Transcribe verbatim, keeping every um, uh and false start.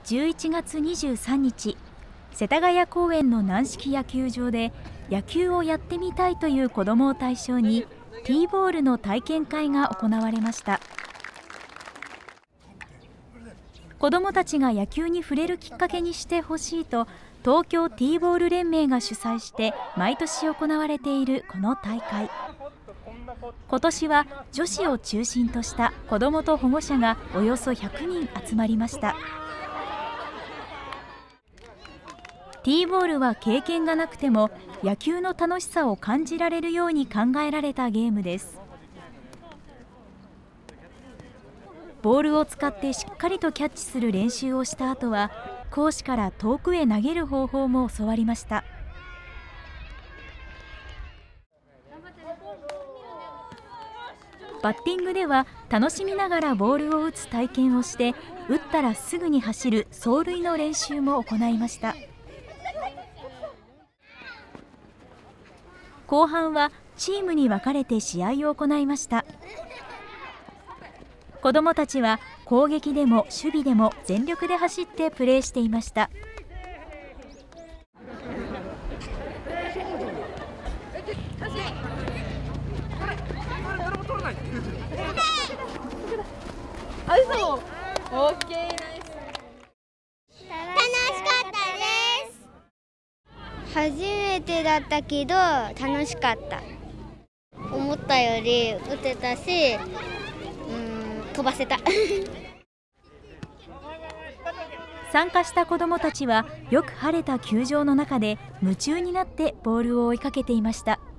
じゅういちがつにじゅうさんにち、世田谷公園の軟式野球場で野球をやってみたいという子どもを対象にティーボールの体験会が行われました。子どもたちが野球に触れるきっかけにしてほしいと、東京ティーボール連盟が主催して毎年行われているこの大会。今年は女子を中心とした子どもと保護者がおよそひゃくにん集まりました。ティーボールは経験がなくても野球の楽しさを感じられるように考えられたゲームです。ボールを使ってしっかりとキャッチする練習をした後は、講師から遠くへ投げる方法も教わりました。バッティングでは楽しみながらボールを打つ体験をして、打ったらすぐに走る走塁の練習も行いました。後半はチームに分かれて試合を行いました。子どもたちは攻撃でも守備でも全力で走ってプレーしていました。 あ、嘘。オッケー、ナイス。 楽しかったです。初めてだったけど楽しかった。思ったより打てたし、うん、飛ばせた。 参加した子どもたちはよく晴れた球場の中で夢中になってボールを追いかけていました。